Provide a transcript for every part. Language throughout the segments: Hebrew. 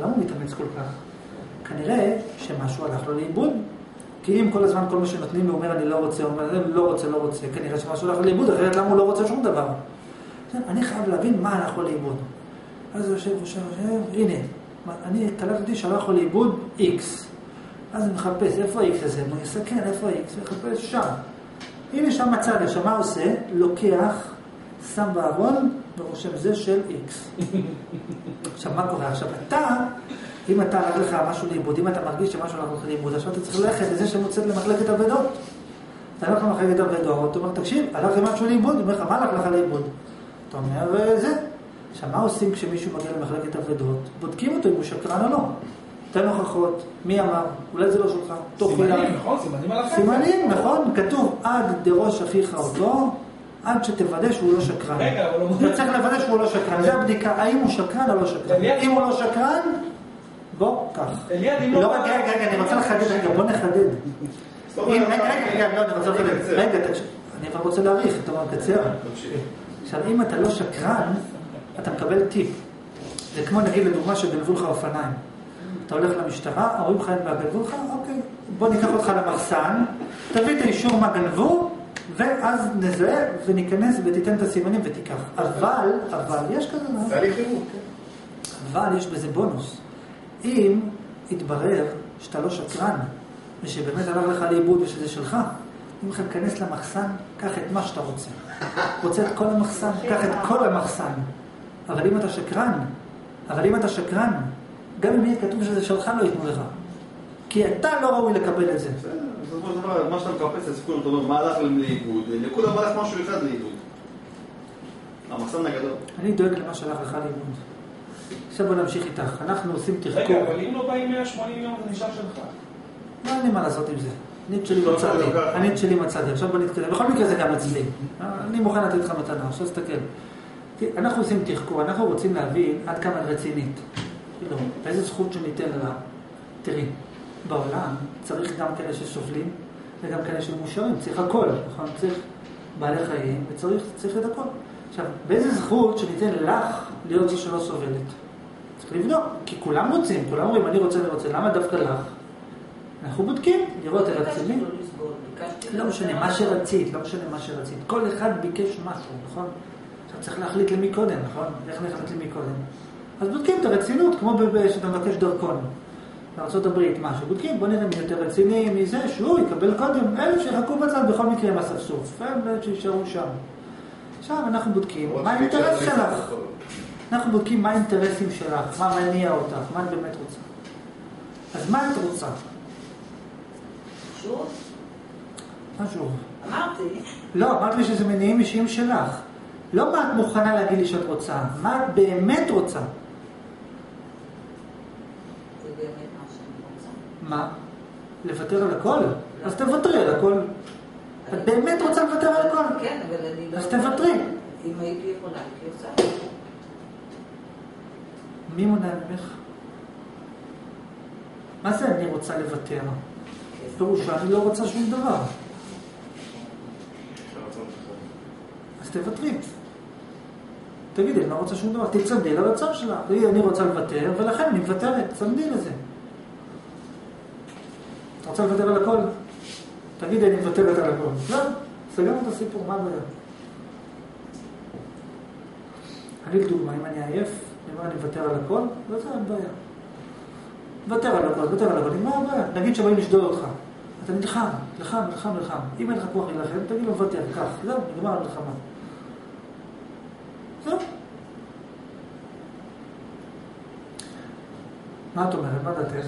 למה הוא מתאמץ כל כך? כנראה שמשהו הלך לו לאיבוד. כי אם כל הזמן כל מה שנותנים לו אומר אני לא רוצה, הוא אומר לא רוצה, כנראה שמשהו הלך לאיבוד, אחרת למה הוא לא רוצה שום דבר? אני חייב להבין מה הלך לו לאיבוד. אז הוא יושב, הנה, אני קלטתי שהלך לו לאיבוד X. אז אני מחפש, איפה ה-X הזה? אני אסכן, איפה ה-X? אני מחפש שם. הנה שם מצא, שמה עושה? לוקח, שם בארון, ורושם זה של X. עכשיו, מה קורה? עכשיו, אם אתה הלך לך משהו לאיבוד, אם אתה מרגיש שמשהו הלך לך לאיבוד, עכשיו אתה צריך ללכת לזה שמוצאת למחלקת עבדות. אתה הלך למחלקת עבדות, אתה אומר, תקשיב, הלך לי משהו לאיבוד, הוא אומר לך, מה הלך לך לאיבוד? אתה אומר, זה. עכשיו, מה עושים כשמישהו מגיע למחלקת עבדות? בודקים אותו אם הוא שקרן או לא. תן הוכחות, מי אמר? אולי זה לא שלך. סימנים, נכון? סימנים על החיים. סימנים, נכון? כתוב, עד דראש אחיך אותו, עד שתוודא שהוא לא שקרן. רגע, אבל הוא... אתה צריך לוודא שהוא לא שקרן. זה הבדיקה, האם הוא שקרן או לא שקרן. אם הוא לא שקרן, בוא, כך. לא, רגע, אני רוצה לחדד, בוא נחדד. רגע, אני כבר רוצה להאריך, אתה אומר, קצר. עכשיו, אם אתה לא שקרן, אתה מקבל טיפ. זה כמו נגיד לדוגמה שגנבו לך אופניים. אתה הולך למשטרה, אומרים לך אין מה גנבו לך, אוקיי, בוא ניקח אותך למחסן, תביא את האישור מה גנבו, ואז נזהה וניכנס ותיתן את הסימנים ותיקח. אבל, יש כזה מה? אבל יש בזה בונוס. אם יתברר שאתה לא שקרן, ושבאמת הלך לך לאיבוד ושזה שלך, אם לך להיכנס למחסן, קח את מה שאתה רוצה. רוצה את כל המחסן, קח את כל המחסן. אבל אם אתה שקרן, גם אם יהיה כתוב שזה שלך לא ייתנו לך. כי אתה לא ראוי לקבל את זה. זאת אומרת, מה שאתה מקפץ לסיכון, אתה אומר, מה הלך לאיבוד? לכולם הלך משהו אחד לאיבוד. המחסן הגדול. אני דואג למה שהלך לך לאיבוד. עכשיו בוא נמשיך איתך. אנחנו עושים תחקור. רגע, אבל אם לא באים 180 יום, זה נשאר שלך. לא, אין לי מה לעשות עם זה. אני את שלי מצאתי. עכשיו בוא נתקדם. בכל מקרה זה גם אצלי. אני מוכן לתת לך מתנה. עכשיו תסתכל. אנחנו עושים תחקור. אנחנו רוצים להבין עד כמה רצינית. באיזה זכות שניתן לה. תראי, בעולם צריך גם כאלה שסובלים וגם כאלה שמאושרים. צריך הכל, נכון? צריך בעלי חיים וצריך את הכל. עכשיו, באיזה זכות שניתן לך להיות זו שלא סובלת? צריך לבדוק, כי כולם רוצים, כולם אומרים אני רוצה, למה דווקא לך? אנחנו בודקים, לראות את רציני. לא משנה מה שרצית. כל אחד ביקש משהו, נכון? עכשיו צריך להחליט למי קודם, נכון? איך נחליט למי קודם? אז בודקים את הרצינות, כמו שאתה מבקש דרכון. בארצות הברית, משהו. בודקים, בוא נראה מי יותר רציני, מזה שהוא יקבל קודם. אלה שיחכו בצד בכל מקרה עם הספסוף. הם שישארו שם. עכשיו אנחנו בודקים מה האינטרס שלך. אנחנו בודקים מה האינטרסים שלך, מה מניע אותך, מה את באמת רוצה. אז מה את רוצה? שוב? מה שוב? אמרתי. לא, אמרת לי שזה מניעים אישיים שלך. לא מה את מוכנה להגיד לי שאת רוצה, מה את באמת רוצה. זה באמת מה שאני רוצה. מה? לוותר על הכל? אז תוותרי על הכל. את באמת רוצה לוותר על הכל? כן, אבל אני לא... אז תוותרי. אם הייתי יכולה, הייתי עושה. מי מונע ממך? מה זה אני רוצה לוותר? פירושה, אני לא רוצה שום דבר. אז תוותרי. תגידי, אני לא רוצה שום דבר. תצמדי לרצון שלה. תגידי, אני רוצה לוותר, ולכן אני מוותרת. צמדי לזה. אתה רוצה לוותר על הכל? תגידי, אני מוותרת על הכל. לא, סגרנו את הסיפור, מה הבעיה? אני לדוגמה, אם אני עייף, אני מוותר על הכל, לא זה אין בעיה. מוותר על הכל, מה הבעיה? נגיד שבאים לשדוד אותך. אתה נלחם. אם אין לך כוח להילחם, תגיד לו מוותר, כך. זהו, נגמר המלחמה. זהו. מה את אומרת? מה דעתך?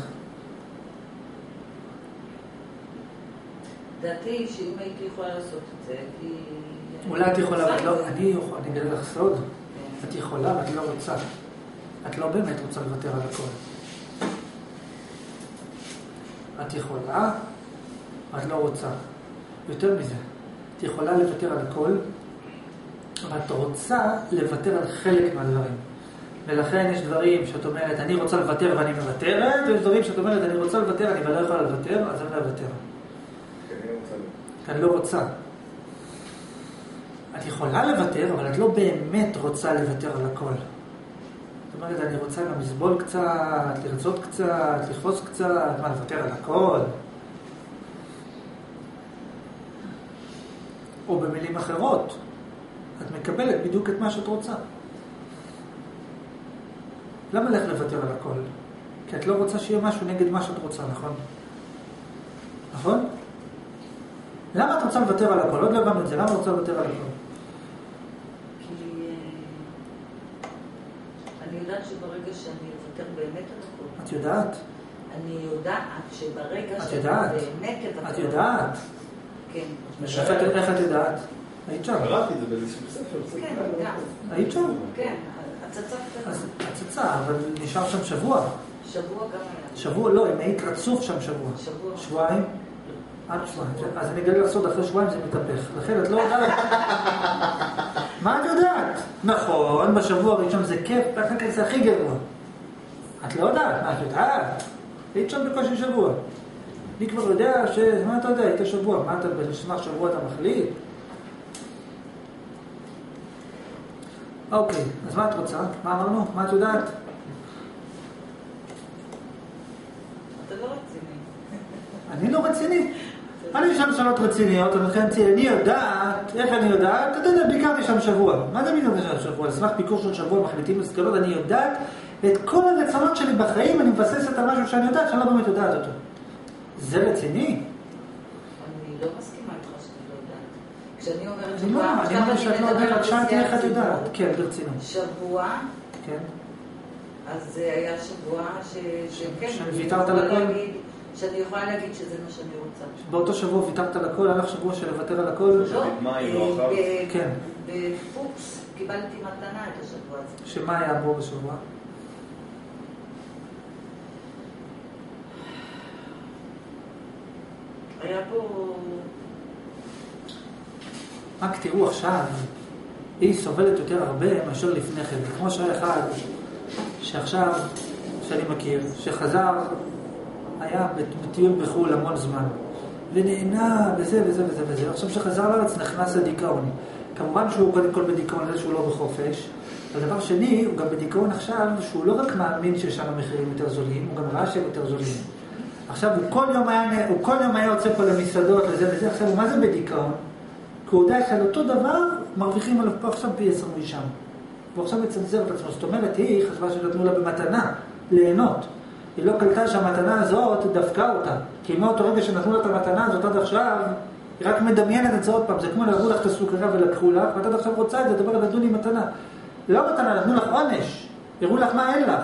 דעתי שאם הייתי יכולה לעשות את זה, כי... אולי את יכולה, אבל לא, אני אגלה לך סוד. את יכולה, אבל את לא רוצה. את לא באמת רוצה לוותר על הכל. את יכולה, את לא רוצה. יותר מזה, את יכולה לוותר על הכל, אבל את רוצה לוותר על חלק מהדברים. ולכן יש דברים שאת אומרת, אני רוצה לוותר ואני מוותרת, ויש דברים שאת אומרת, אני רוצה לוותר, אני לא יכולה לוותר, אז אני לא אוותר. כי אני לא רוצה. את יכולה לוותר, אבל את לא באמת רוצה לוותר על הכל. זאת אומרת, אני רוצה גם לסבול קצת, לרצות קצת, לכעוס קצת, מה, לוותר על הכל. או במילים אחרות, את מקבלת בדיוק את מה שאת רוצה. למה לך לוותר על הכל? כי את לא רוצה שיהיה משהו נגד מה שאת רוצה, נכון? נכון? למה את רוצה לוותר על הכל? עוד לא הבנו את זה, למה את רוצה לוותר על הכל? כי אני יודעת שברגע שאני אוותר באמת על הכל. את יודעת? אני יודעת שברגע את שאני יודעת? באמת אוותר. את יודעת? כן. איך את יודעת? היית שם? קראתי את זה באיזשהו ספר. כן, גם. היית שם? כן, הצצה קטנה. אז הצצה, אבל נשאר שם שבוע. שבוע גם היה. שבוע לא, אם היית רצוף שם שבוע. שבוע. שבועיים? עד שבועיים. אז אני אגלה לסוד, אחרי שבועיים זה מתהפך. לכן את לא יודעת. מה את יודעת? נכון, בשבוע הראשון זה כיף, ואחר כך זה הכי גרוע. את לא יודעת, מה את יודעת? היית שם בקושי שבוע. אני כבר יודע מה אתה יודע, היית שבוע. מה אתה בנשמח שבוע אתה מחליט? אוקיי, אז מה את רוצה? מה אמרנו? מה את יודעת? אתה לא רציני. אני לא רציני. אני שם שאלות רציניות, אני יודעת, איך אני יודעת? אתה יודע, ביקרתי שם שבוע. מה זה ביקרתי שם שבוע? על סמך ביקור של שבוע מחליטים מסקנות, אני יודעת את כל הרצונות שלי בחיים, אני מבססת על משהו שאני יודעת, שאני לא באמת יודעת אותו. זה רציני? אני לא מסכימה איתך שאני לא יודעת. כשאני אומרת אני לא, אני אומרת שאת לא יודעת, שאלתי איך את יודעת. כן, ברצינות. שבוע, כן. אז זה היה שבוע שכן. שוויתרת על הכל? שאני יכולה להגיד שזה מה שאני רוצה. באותו שבוע ויתרת על הכל, הלך שבוע של לוותר על הכל? לא, כן. בפוקס קיבלתי מתנה את השבוע הזה. שמה היה בו בשבוע? היה פה... רק תראו עכשיו, היא סובלת יותר הרבה מאשר לפני כן. כמו שהיה אחד שעכשיו, שאני מכיר, שחזר, היה בטיול בחו"ל המון זמן, ונהנה וזה וזה וזה וזה. עכשיו שחזר לארץ נכנס לדיכאון. כמובן שהוא קודם כל בדיכאון, זה שהוא לא בחופש. הדבר שני, הוא גם בדיכאון עכשיו, שהוא לא רק מאמין ששם המחירים יותר זולים, הוא גם ראה שהם יותר זולים. עכשיו הוא כל יום היה יוצא פה למסעדות וזה וזה, עכשיו הוא מה זה בדיכאון? כי הוא יודע שעל אותו דבר מרוויחים עליו פה עכשיו פי 10 משם. והוא עכשיו מצנזר את עצמו. זאת אומרת, היא חשבה שנתנו לה במתנה, ליהנות. היא לא קלטה שהמתנה הזאת דפקה אותה. כי מאותו רגע שנתנו לה את המתנה הזאת עד עכשיו, היא רק מדמיינת את זה עוד פעם. זה כמו להראו לך את הסוכריה ולקחו לך, ואת עד עכשיו רוצה את זה, דבר לדון עם מתנה. לא מתנה, נתנו לך עונש. הראו לך מה אין לך.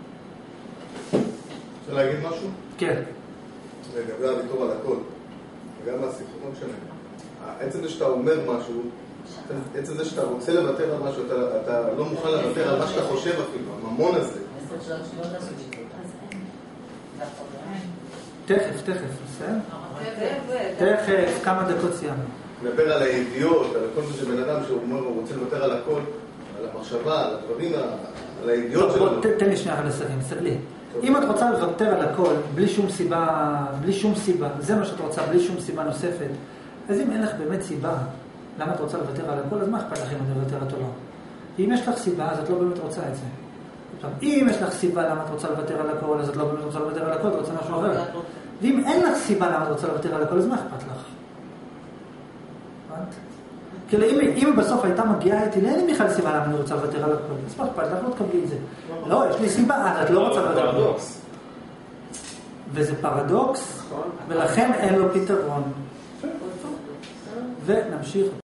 רוצה להגיד משהו? כן. לגבי הוויתור על הכל. וגם מהשיחות, לא משנה. עצם זה שאתה אומר משהו, עצם זה שאתה רוצה לוותר על משהו, אתה לא מוכן לוותר על מה שאתה חושב אפילו, הממון הזה. תכף, בסדר? תכף, כמה דקות סיימנו. נדבר על הידיעות, על כל זה שבן אדם שאומר, הוא רוצה לוותר על הכל, על המחשבה, על הדברים, על הידיעות שלו. תן לי שנייה לסיים, סתכלי. אם את רוצה לוותר על הכל, בלי שום סיבה, זה מה שאת רוצה, בלי שום סיבה נוספת, אז אם אין לך באמת סיבה, למה את רוצה לוותר על הכל, אז מה אכפת לך אם אני לוותרת או לא? אם יש לך סיבה, אז את לא באמת רוצה את זה. אם יש לך סיבה למה את רוצה לוותר על הכל, אז את לא באמת רוצה לוותר על הכל, את רוצה משהו אחר. ואם אין לך סיבה למה את רוצה לוותר על הכל, אז מה אכפת לך? כאילו, אם בסוף הייתה מגיעה איתי, אין לי בכלל סיבה למה אני רוצה לוותר על הכל. אז מה אכפת לך, לא תקבלי את זה. לא, יש לי סיבה, אז את לא רוצה לוותר על הכל. וזה פרדוקס, ולכן אין לו פתרון. ונמשיך.